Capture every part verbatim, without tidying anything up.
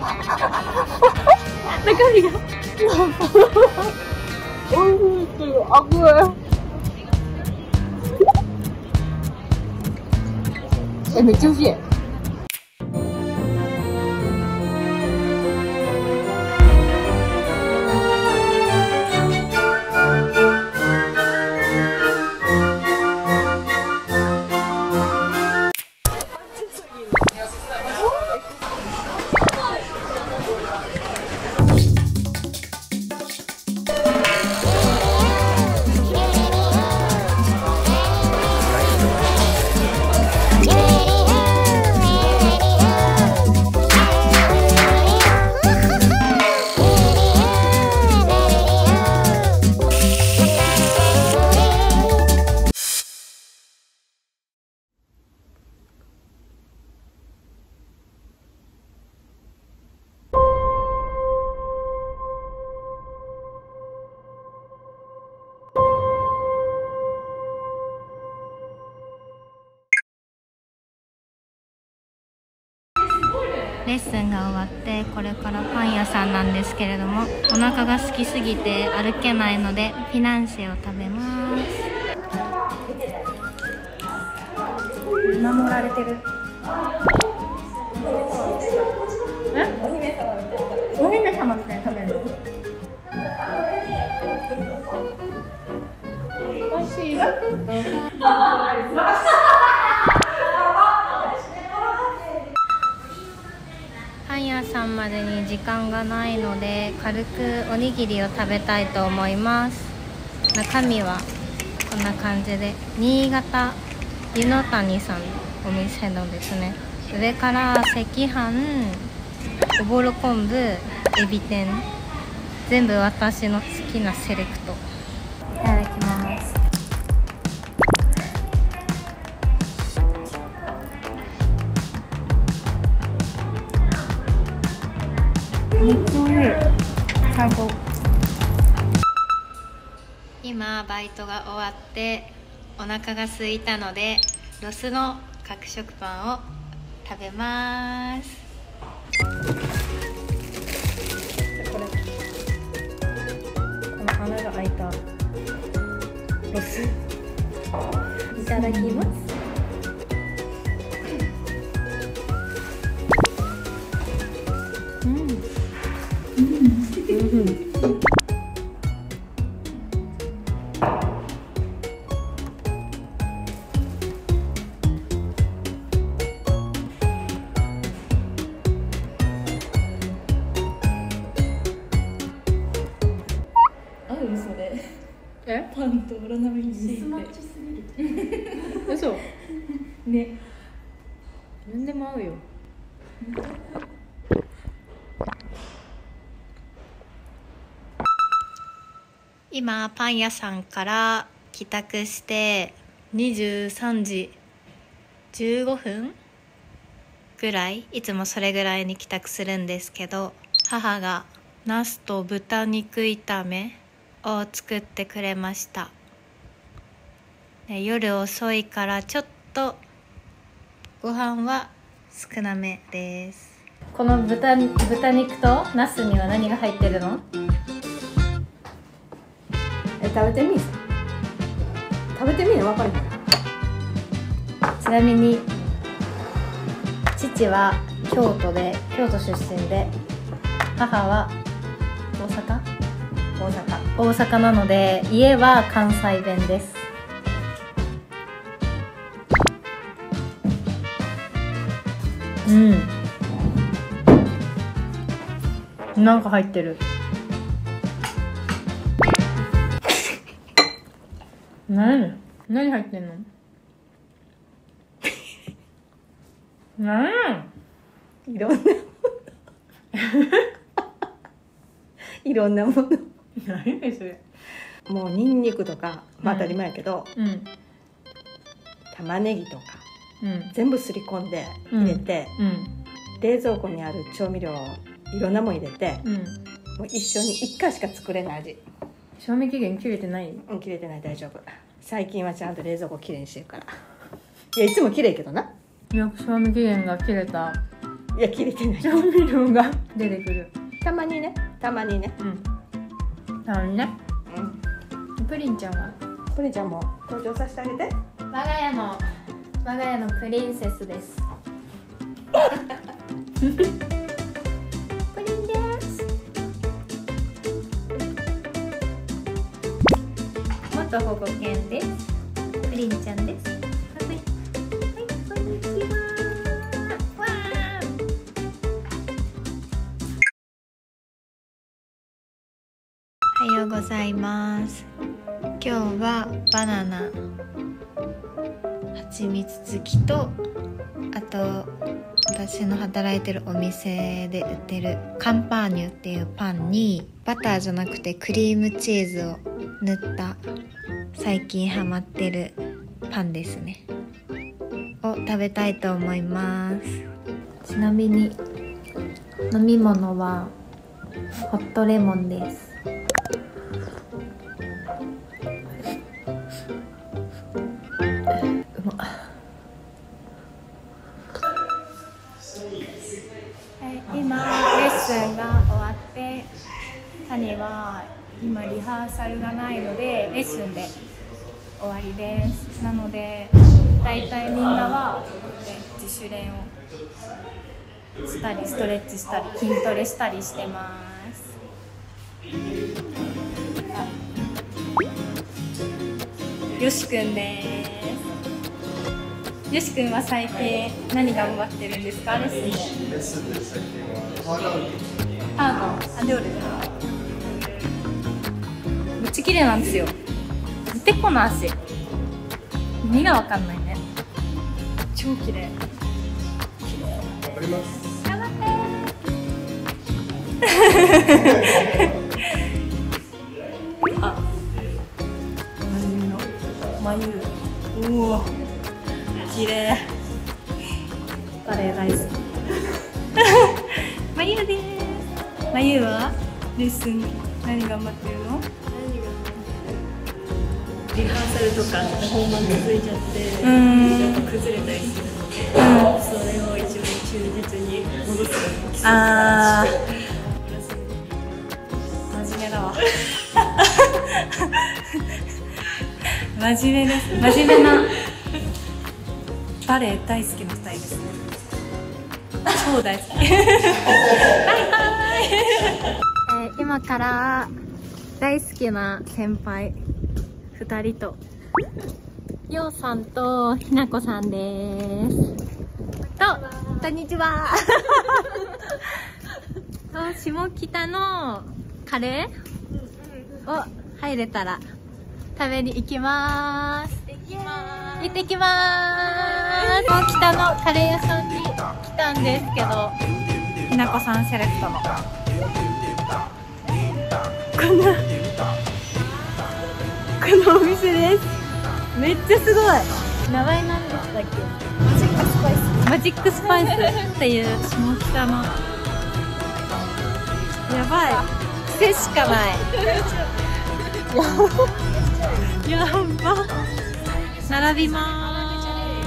中身がおいしいけど熱い。え、めっちゃ美味しい。 レッスンが終わってこれからパン屋さんなんですけれども、お腹が空きすぎて歩けないのでフィナンシェを食べます。守られてる。え？お姫様みたいに食べるの？おいしい。パン屋さんまでに時間がないので軽くおにぎりを食べたいと思います。中身はこんな感じで、新潟湯の谷さんのお店のですね。上から赤飯、おぼろ昆布、エビ天、全部私の好きなセレクト。いただきます。めっちゃ美味しい。最高。今バイトが終わってお腹が空いたのでロスの角食パンを食べます。これこの穴が開いたロスいただきます。え？パンとオロナミン C ってミスマッチすぎる。嘘ね。何でも合うよ。今パン屋さんから帰宅してにじゅうさんじじゅうごふんぐらい、いつもそれぐらいに帰宅するんですけど、母がナスと豚肉炒めを作ってくれました。夜遅いからちょっとご飯は少なめです。この 豚, 豚肉とナスには何が入ってるの？ え、食べてみ食べてみ分かる。 ちなみに父は京都で京都出身で、母は大阪大阪大阪なので家は関西弁です。うん、なんか入ってる。何何入ってんの？何？ いろんなものいろんなもの。 何それ？ もうニンニクとか、まあ、当たり前やけど、 うん、 玉ねぎとか、 うん、 全部すり込んで入れて、 うん、 冷蔵庫にある調味料をいろんなもん入れて、 うん、 もう一緒にいっかいしか作れない味。 賞味期限切れてない？ うん、切れてない、大丈夫。最近はちゃんと冷蔵庫きれいにしてるから。いや、いつもきれいけどな。 いや、賞味期限が切れたいや切れてない。 調味料が出てくる。 たまにね、たまにね。 うんなのにね。 うん。 プリンちゃんはプリンちゃんも登場させてあげて。 我が家の我が家のプリンセスです。プリンです。元保護犬です。プリンちゃんです。はい、はい、こんにちは。わー。おはようございます。今日はバナナ、蜂蜜付きと、あと私の働いてるお店で売ってるカンパーニュっていうパンにバターじゃなくてクリームチーズを塗った最近ハマってるパンですねを食べたいと思います。ちなみに飲み物はホットレモンです。今レッスンが終わってタニは今リハーサルがないのでレッスンで終わりです。なのでだいたいみんなは自主練をしたりストレッチしたり筋トレしたりしてます。よしくんです。よしくんは最近何頑張ってるんですか？レッスンで。 レッスンで最近はハードアウト。 ハード、アデオールで。めっちゃ綺麗なんですよ。見てこの足。意味がわかんないね。超綺麗。 わかります。 頑張ってー。あ、眉の眉。おお。綺麗。バレエ大好き。まゆです。まゆはレッスン何頑張ってるの？ リハーサルとか本番続いちゃってうんやっぱ崩れたりするので、うん、それを一応忠実に戻すのに基礎あープラス真面目だわ。真面目です。真面目なバレエ大好きな二人ですね。超大好き。はいはい、えー、今から大好きな先輩二人とようさんとひなこさんですと、こんにちは。と下北のカレーを入れたら食べに行きまーす。行ってきまーす。下北のカレー屋さんに来たんですけど、ひなこさんセレクトのこんなこのお店です。めっちゃすごい。名前なんでしたっけ？マジックスパイス。マジックスパイスっていう下北のやばい癖しかない。やば。並びま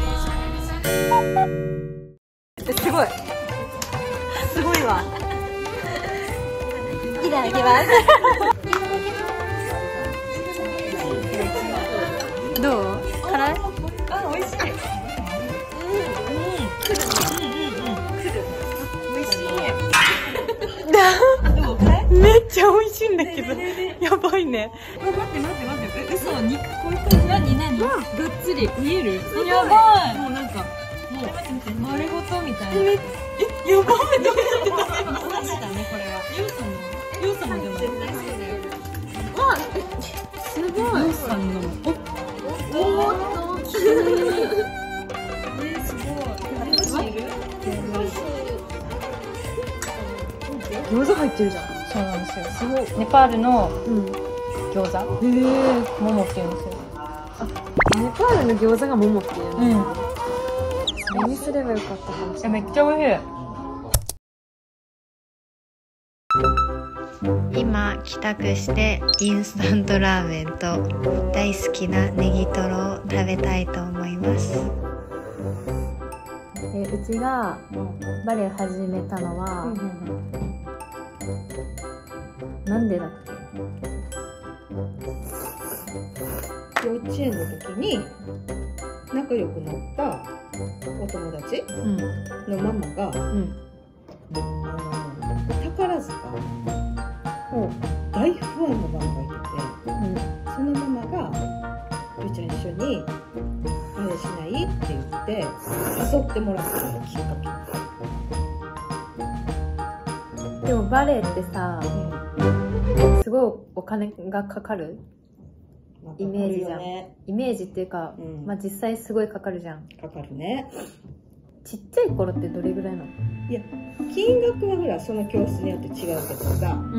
ーす。すごい。すごいわ。いただきます。どう？辛い？ あ、美味しい。 めっちゃ美味しいんだけど、やばいね。 待って待って待って、嘘、肉こういう感じ。何何？がっつり見える？ やばい。 もうなんかもう丸ごとみたいな。 え、やばい。どうやって食べるの？ マジだねこれは。ヨウさんのヨウさんもでも絶対そうだよ。 わ、すごい。 ヨウさんのおおっと。 えー、すごい。 餃子入ってるじゃん。 そうなんですよ。 すごい。 ネパールのうん。 餃子、 へえ。 モモって言うんですよ。 ネパールの餃子がモモっていううん。 の。それにすればよかったかもしれない。 めっちゃ美味しい。今帰宅してインスタントラーメンと大好きなネギトロを食べたいと思います。 えうちがバレエ始めたのは、なんでだっけ？ 幼稚園の時に仲良くなったお友達のママが、 うん、 あの宝塚を大ファンのママがいてて、うん、そのママが「ゆうちゃん一緒にバレエしない?」って言って誘ってもらったのがきっかけ。でもバレエってさ、うん、すごいお金がかかるイメージじゃん、ね、イメージっていうか、うん、まあ実際すごいかかるじゃん。 かかるね。 ちっちゃい頃ってどれぐらいなの？ いや、金額はほらその教室によって違うけどさ、うん、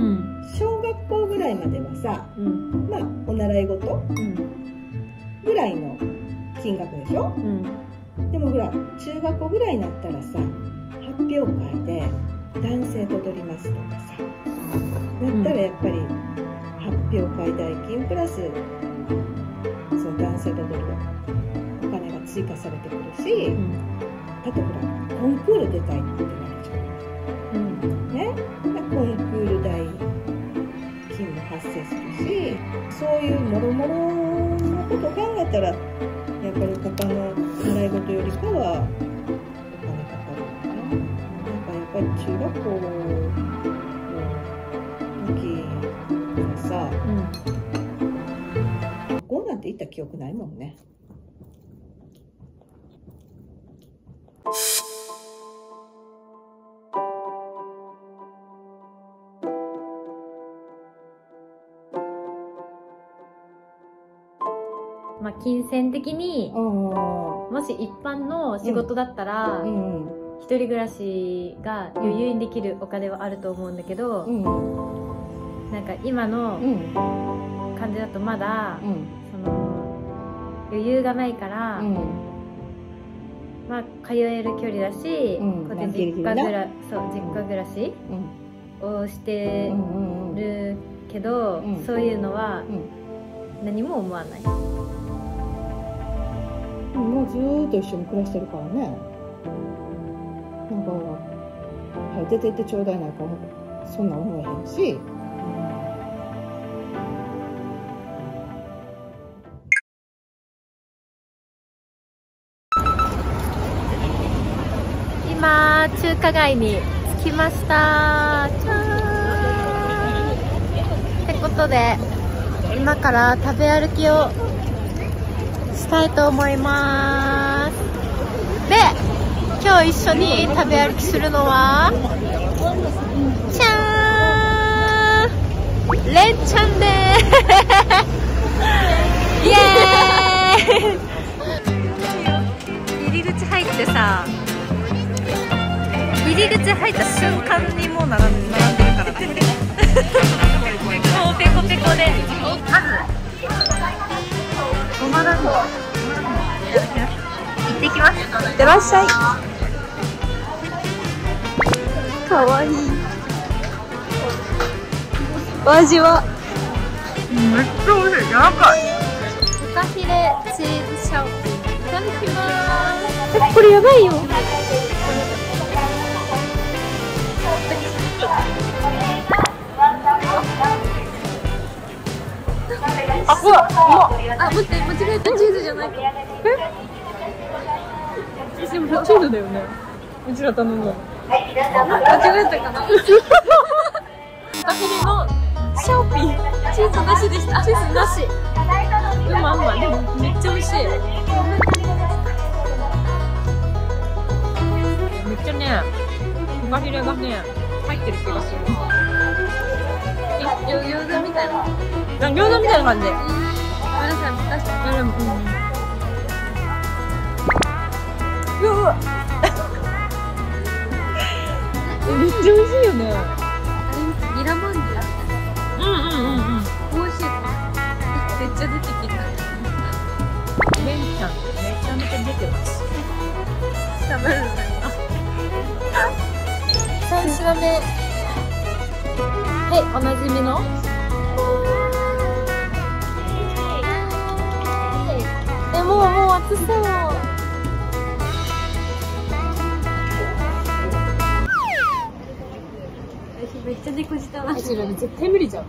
小学校ぐらいまではさ、うん、まあお習い事、うん、ぐらいの金額でしょ、うん、でもほら中学校ぐらいになったらさ、発表会で男性と踊りますとかさ、だったらやっぱり発表会代金プラスその男性と踊るお金が追加されてくるし、うん、あとほらコンクール出たいってなるじゃん、うんね、コンクール代金も発生するし、そういうもろもろのことを考えたらやっぱり他の習い事よりかはお金かかるよね。なんかやっぱり中学校の時はさ、うん、学校なんて行った記憶ないもんね。 まあ金銭的にもし一般の仕事だったら、うんうん、一人暮らしが余裕にできるお金はあると思うんだけど、うん、なんか今の感じだとまだ、うん、その余裕がないから、うん、まあ通える距離だし、うん、こうやって実家暮ら、そう実家暮らし、うん、をしてるけど、うん、そういうのは何も思わない。 もうずーっと一緒に暮らしてるからね。なんか、はい、出てってちょうだいないかもそんな思えへんし。 今中華街に着きました。ってことで今から食べ歩きをしたいと思います。で、今日一緒に食べ歩きするのはじゃーん、れんちゃんでーす。イエーイ。入り口入ってさ、入り口入った瞬間にもう並んでるからね。もうペコペコで、まずごま団子行ってきます。いってらっしゃい。かわいい。お味はめっちゃ美味しい。やばい。フカヒレチーズシャオピンいただきます。え、これやばいよ。あ、うわ、うまっ。あ、待って、間違えた。チーズじゃない。え？でもチーズだよね。うちら頼んだの。間違えたかな。フカヒレのシャオピン、チーズなしでした。チーズなし。うまうま。でもめっちゃ美味しい。めっちゃね、フカヒレがね入ってる気がする。え、餃子みたいな。餃子みたいな感じ。ごめんなさい、私。うん。うわ。めっちゃ美味しいよね。ニラまんじゅう。うんうんうんうん。美味しい。めっちゃ出てきた。レンちゃん、めちゃめちゃ出てます。食べるね。三品目。はい、おなじみの。え、もうもう熱そう。 やな。絶対無理じゃん。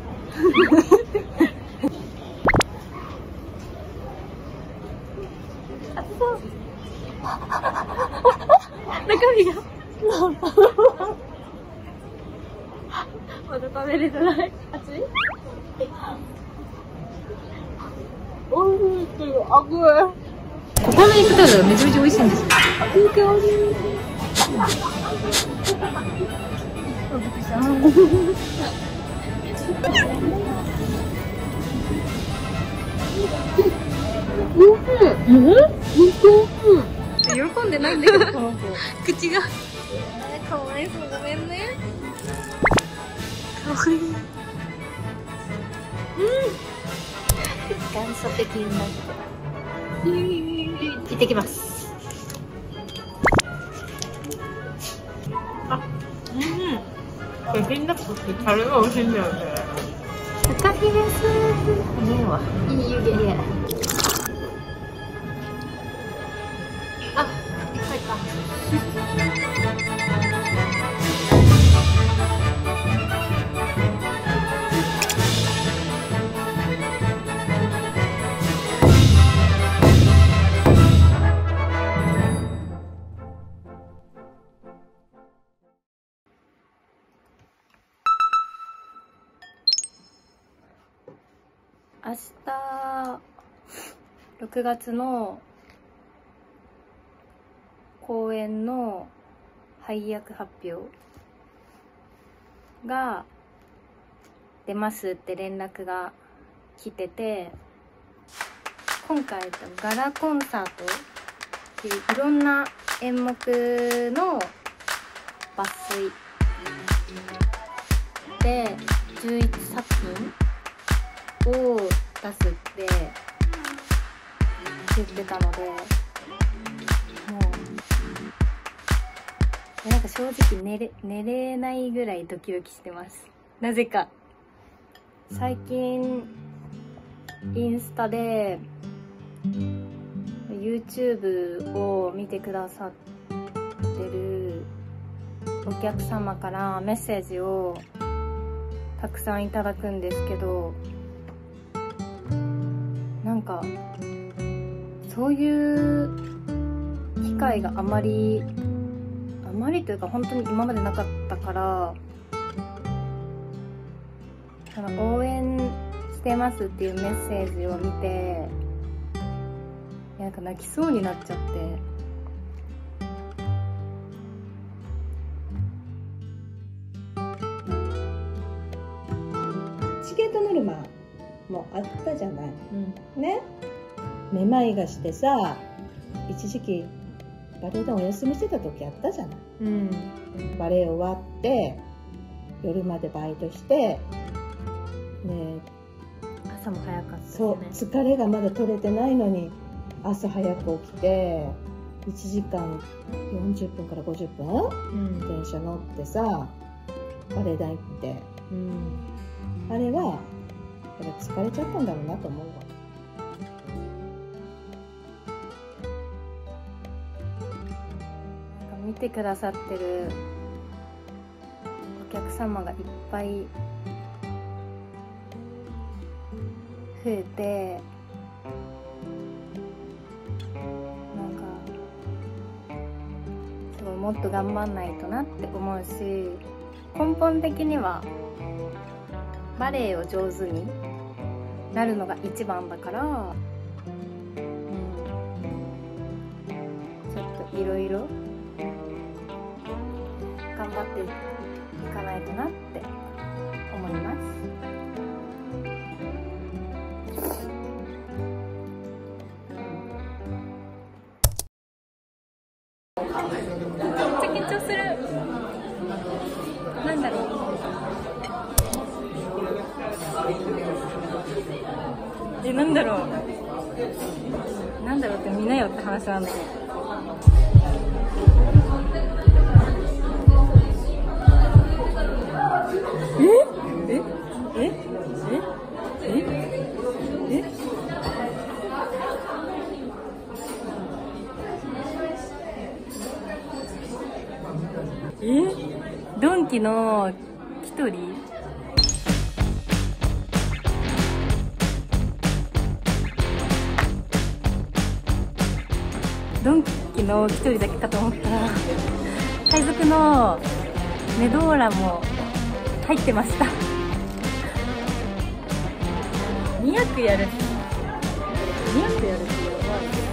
あそう。中身が。まだ食べれてない。熱い？おいしいけど、あぐー。ここの肉タルめちゃめちゃ美味しいんですよ。いい香り。喜んでないんだけど、この子。口が。かわいそう、ごめんね。かわいい。うん。元祖的になった。行ってきます。あ、うん。これピンナップってタレが美味しいんだよね。フカヒレスープ。いいわ。いい湯気。あ、入った。明日ろくがつの公演の配役発表が出ますって連絡が来てて、今回ガラコンサートっていういろんな演目の抜粋でじゅういちさくひんを出すって言ってたので、もうなんか正直寝れ、寝れないぐらいドキドキしてます。なぜか最近インスタで YouTube を見てくださってるお客様からメッセージをたくさんいただくんですけど、なんかそういう機会があまりあまりというか本当に今までなかったから、応援してますっていうメッセージを見て、なんか泣きそうになっちゃって。 チケットノルマもあったじゃない、うん、ね。めまいがしてさ、一時期バレエ団お休みしてた時あったじゃない、うん、バレエ終わって夜までバイトしてね、 朝も早かったですね。 そう、疲れがまだ取れてないのに朝早く起きていちじかんよんじゅっぷんからごじゅっぷん、うん、電車乗ってさバレエ団行って、うん、あれはやっぱ疲れちゃったんだろうなと思うわ。 なんか見てくださってるお客様がいっぱい増えて、なんかすごいもっと頑張んないとなって思うし、根本的にはバレエを上手になるのが一番だから、うん、ちょっといろいろ頑張っていかないとなって思います。めっちゃ緊張する。なんだろう。え、なんだろう。なんだろうって見なよって話なんだけど。え？え？え？え？え？え？え？ドンキのキトリドンキの一人だけかと思ったら海賊のメドーラも入ってました。にひゃくやるにひゃくやるってやばい。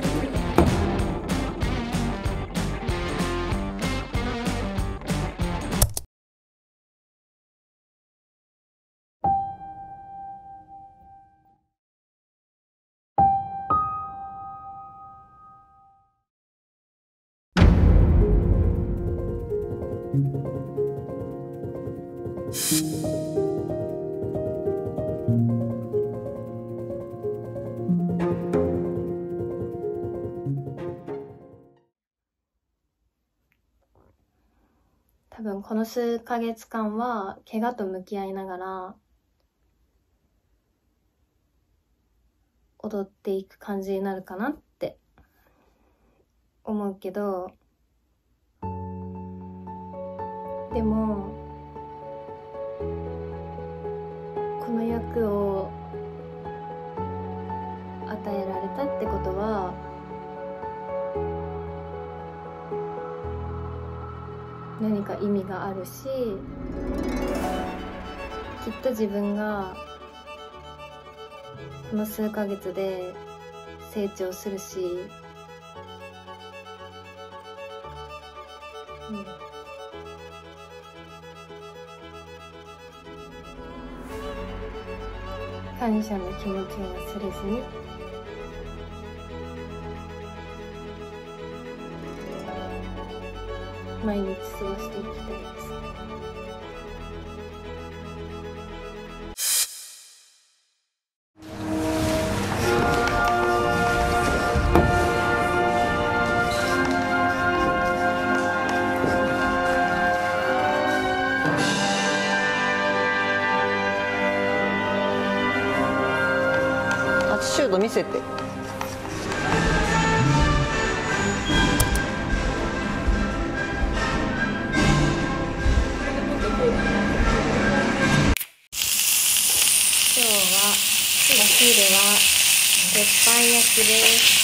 多分この数ヶ月間は怪我と向き合いながら踊っていく感じになるかなって思うけど、でもこの役を与えられたってことは何か意味があるし、きっと自分がこの数ヶ月で成長するし、うん、感謝の気持ちを忘れずに毎日過ごしていきたいです。 初シュート見せて。 お昼は鉄板焼きです。